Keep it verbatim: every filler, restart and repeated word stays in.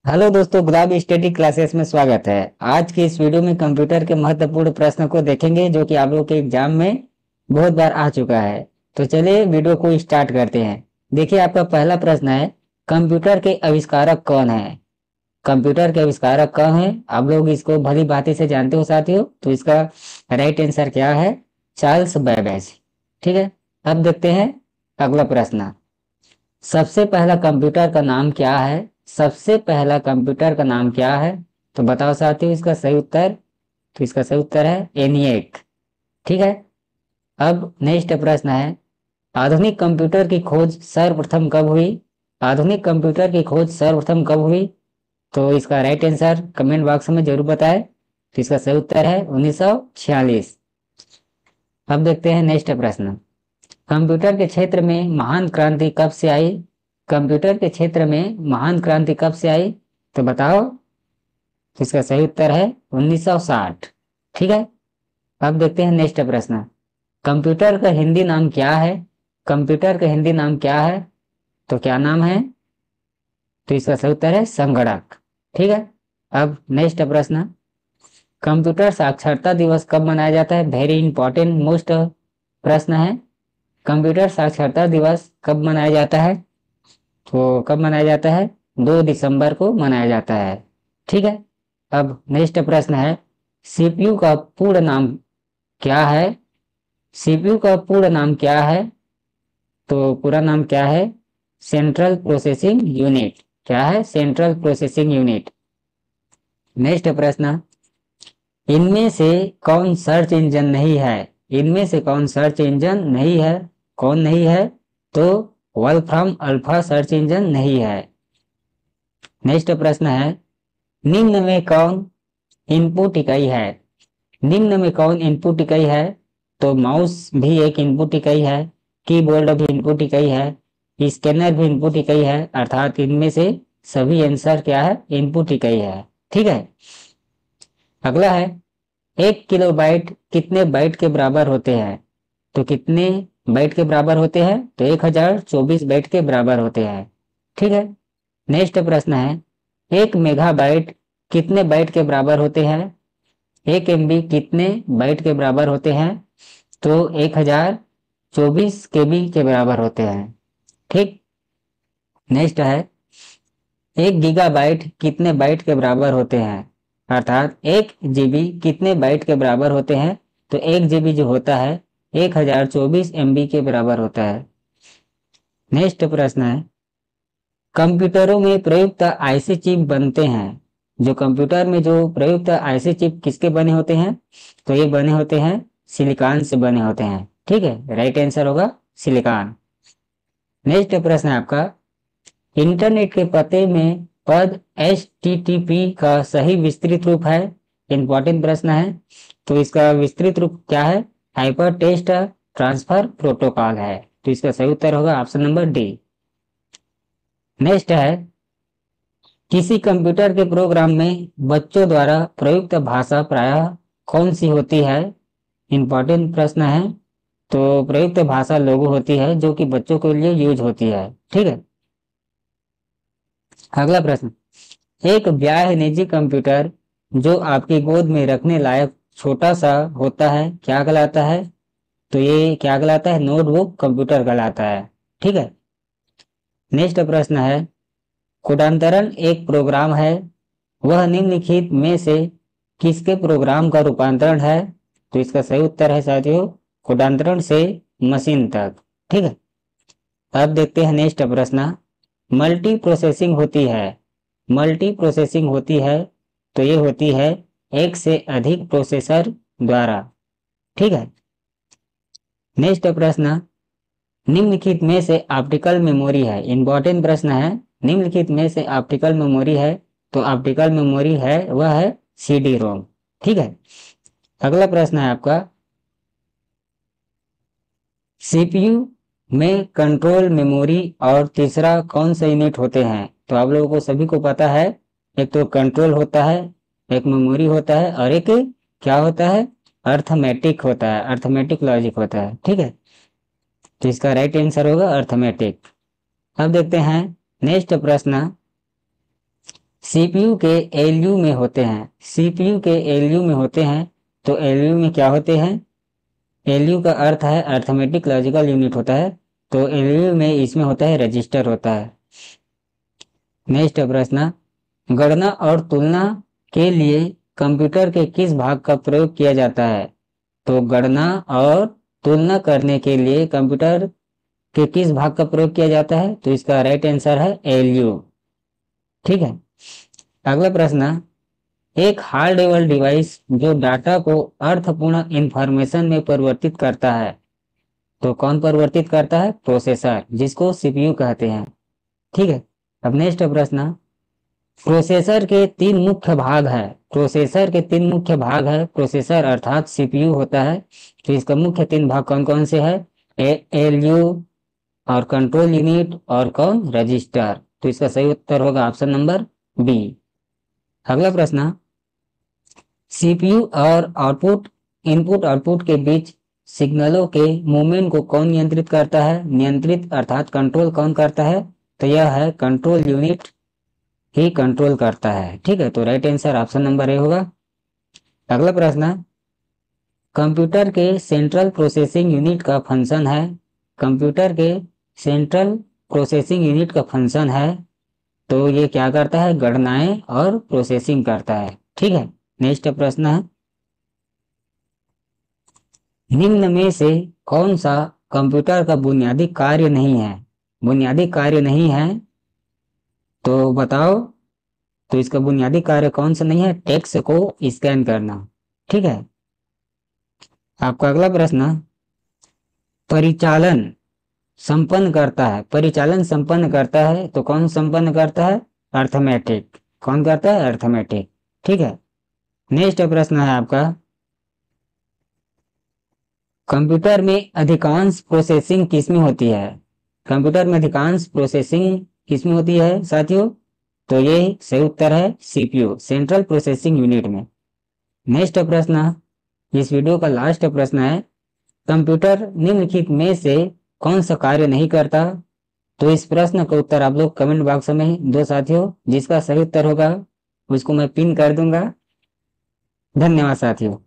Hello दोस्तों, गुलाबी study classes में स्वागत है। आज की इस वीडियो में कंप्यूटर के महत्वपूर्ण प्रश्न को देखेंगे जो कि आप लोगों के एग्जाम में बहुत बार आ चुका है। तो चलिए वीडियो को स्टार्ट करते हैं। देखिए, आपका पहला प्रश्न है, कंप्यूटर के आविष्कारक कौन है? कंप्यूटर के आविष्कारक कौन है? आप लोग इसको भली भांति से जानते हो साथियों। तो इसका राइट आंसर क्या है? Charles Babbage. ठीक है। अब देखते हैं अगला प्रश्न। सबसे पहला कंप्यूटर का नाम क्या है? सबसे पहला कंप्यूटर का नाम क्या है? तो बताओ साथियों इसका सही उत्तर। तो इसका सही उत्तर है एनिएक। ठीक है। अब नेक्स्ट प्रश्न है, आधुनिक कंप्यूटर की खोज सर्वप्रथम कब हुई? आधुनिक कंप्यूटर की खोज सर्वप्रथम कब हुई? तो इसका राइट आंसर कमेंट बॉक्स में जरूर बताएं। तो इसका सही उत्तर है उन्नीस सौ छियालीस। अब देखते हैं नेक्स्ट प्रश्न, कंप्यूटर के क्षेत्र में महान क्रांति कब से आई? कंप्यूटर के क्षेत्र में महान क्रांति कब से आई? तो बताओ। तो इसका सही उत्तर है उन्नीस सौ साठ। ठीक है। अब देखते हैं नेक्स्ट प्रश्न, कंप्यूटर का हिंदी नाम क्या है? कंप्यूटर का हिंदी नाम क्या है? तो क्या नाम है? तो इसका सही उत्तर है संगणक। ठीक है। अब नेक्स्ट प्रश्न, कंप्यूटर साक्षरता दिवस कब मनाया जाता है? वेरी इंपॉर्टेंट मोस्ट प्रश्न है। कंप्यूटर साक्षरता दिवस कब मनाया जाता है? तो कब मनाया जाता है? दो दिसंबर को मनाया जाता है। ठीक है। अब नेक्स्ट प्रश्न है, सीपीयू का पूर्ण नाम क्या है? सीपीयू का पूर्ण नाम क्या है? तो पूरा नाम क्या है? Central processing unit. क्या है? Central processing unit. नेक्स्ट प्रश्न, इनमें से कौन सर्च इंजन नहीं है? इनमें से कौन सर्च इंजन नहीं है? कौन नहीं है? तो वोल्फ्राम अल्फा सर्च इंजन नहीं है। नेक्स्ट प्रश्न है, निम्न में कौन इनपुट इकाई है? निम्न में कौन इनपुट इकाई है? तो माउस भी एक इनपुट इकाई है, कीबोर्ड भी इनपुट इकाई है, स्कैनर भी इनपुट इकाई है, अर्थात इनमें से सभी आंसर क्या है? इनपुट इकाई है। ठीक है। अगला है, एक किलो बाइट कितने बाइट के बराबर होते हैं? तो कितने बाइट के बराबर होते हैं? तो एक हजार चौबीस बाइट के बराबर होते हैं। ठीक है। नेक्स्ट प्रश्न है, एक मेगाबाइट कितने बाइट के बराबर होते हैं? एक एमबी कितने बाइट के बराबर होते हैं? तो एक हजार चौबीस केबी के बराबर होते हैं। ठीक। नेक्स्ट है, एक गीगाबाइट कितने बाइट के बराबर होते हैं? अर्थात एक जीबी कितने बाइट के बराबर होते हैं? तो एक जीबी जो होता है एक हजार चौबीस एमबी के बराबर होता है। नेक्स्ट प्रश्न है, कंप्यूटरों में प्रयुक्त आईसी चिप बनते हैं। जो कंप्यूटर में जो प्रयुक्त आईसी चिप किसके बने होते हैं? तो ये बने होते हैं सिलिकॉन से बने होते हैं। ठीक है। राइट आंसर होगा सिलिकॉन। नेक्स्ट प्रश्न है आपका, इंटरनेट के पते में पद एच टी टी पी का सही विस्तृत रूप है? इंपॉर्टेंट प्रश्न है। तो इसका विस्तृत रूप क्या है? हाइपर टेक्स्ट ट्रांसफर प्रोटोकॉल है। तो इसका सही उत्तर होगा ऑप्शन नंबर डी। नेक्स्ट है, किसी कंप्यूटर के प्रोग्राम में बच्चों द्वारा प्रयुक्त भाषा प्रायः कौन सी होती है? इंपॉर्टेंट प्रश्न है। तो प्रयुक्त भाषा लोगो होती है जो कि बच्चों के लिए यूज होती है। ठीक है। अगला प्रश्न, एक ब्याह निजी कंप्यूटर जो आपकी गोद में रखने लायक छोटा सा होता है क्या कहलाता है? तो ये क्या कहलाता है? नोटबुक कंप्यूटर कहलाता है। ठीक है। नेक्स्ट प्रश्न है, कोडांतरण एक प्रोग्राम है, वह निम्नलिखित में से किसके प्रोग्राम का रूपांतरण है? तो इसका सही उत्तर है साथियों कोडांतरण से मशीन तक। ठीक है। अब देखते हैं नेक्स्ट प्रश्न, मल्टी प्रोसेसिंग होती है। मल्टी प्रोसेसिंग होती है तो ये होती है एक से अधिक प्रोसेसर द्वारा। ठीक है। नेक्स्ट प्रश्न, निम्नलिखित में से ऑप्टिकल मेमोरी है। इंपॉर्टेंट प्रश्न है। निम्नलिखित में से ऑप्टिकल मेमोरी है तो ऑप्टिकल मेमोरी है वह है सी डी रोम। ठीक है। अगला प्रश्न है आपका, सीपीयू में कंट्रोल मेमोरी और तीसरा कौन सा यूनिट होते हैं? तो आप लोगों को सभी को पता है, एक तो कंट्रोल होता है, एक मेमोरी होता है और एक क्या होता है? अर्थमेटिक होता है, अर्थमेटिक लॉजिक होता है। ठीक है। तो इसका राइट आंसर होगा अर्थमेटिक। अब देखते हैं नेक्स्ट प्रश्न, सीपीयू के एलयू में होते हैं, सीपीयू के एलयू में होते हैं। तो एलयू में क्या होते हैं? एलयू का अर्थ है अर्थमेटिक लॉजिकल यूनिट होता है। तो एलयू में इसमें होता है रजिस्टर होता है। नेक्स्ट प्रश्न, गणना और तुलना के लिए कंप्यूटर के किस भाग का प्रयोग किया जाता है? तो गणना और तुलना करने के लिए कंप्यूटर के किस भाग का प्रयोग किया जाता है? तो इसका राइट आंसर है एलयू। ठीक है। अगला प्रश्न, एक हार्ड लेवल डिवाइस जो डाटा को अर्थपूर्ण इंफॉर्मेशन में परिवर्तित करता है, तो कौन परिवर्तित करता है? प्रोसेसर, जिसको सीपीयू कहते हैं। ठीक है। अब नेक्स्ट प्रश्न, प्रोसेसर के तीन मुख्य भाग है, प्रोसेसर के तीन मुख्य भाग है, प्रोसेसर अर्थात सीपीयू होता है। तो इसका मुख्य तीन भाग कौन कौन से है? एलयू और कंट्रोल यूनिट और कौन? रजिस्टर। तो इसका सही उत्तर होगा ऑप्शन नंबर बी। अगला प्रश्न, सीपीयू और आउटपुट इनपुट आउटपुट के बीच सिग्नलों के मूवमेंट को कौन नियंत्रित करता है? नियंत्रित अर्थात कंट्रोल कौन करता है? तो यह है कंट्रोल यूनिट ही कंट्रोल करता है। ठीक है। तो right answer option number A होगा। अगला प्रश्न, कंप्यूटर के सेंट्रल प्रोसेसिंग यूनिट का फंक्शन है, कंप्यूटर के सेंट्रल प्रोसेसिंग यूनिट का फंक्शन है, तो ये क्या करता है? गणनाएं और प्रोसेसिंग करता है। ठीक है। नेक्स्ट प्रश्न है, निम्न में से कौन सा कंप्यूटर का बुनियादी कार्य नहीं है? बुनियादी कार्य नहीं है तो बताओ। तो इसका बुनियादी कार्य कौन सा नहीं है? टेक्स्ट को स्कैन करना। ठीक है। आपका अगला प्रश्न, परिचालन संपन्न करता है, परिचालन संपन्न करता है तो कौन संपन्न करता है? अर्थमेटिक। कौन करता है? अर्थमेटिक। ठीक है। नेक्स्ट प्रश्न है आपका, कंप्यूटर में अधिकांश प्रोसेसिंग किसमें होती है? कंप्यूटर में अधिकांश प्रोसेसिंग किसमें होती है साथियों? तो ये सही उत्तर है सीपीयू, सेंट्रल प्रोसेसिंग यूनिट में। नेक्स्ट प्रश्न, इस वीडियो का लास्ट प्रश्न है, कंप्यूटर निम्नलिखित में से कौन सा कार्य नहीं करता? तो इस प्रश्न का उत्तर आप लोग कमेंट बॉक्स में दो साथियों, जिसका सही उत्तर होगा उसको मैं पिन कर दूंगा। धन्यवाद साथियों।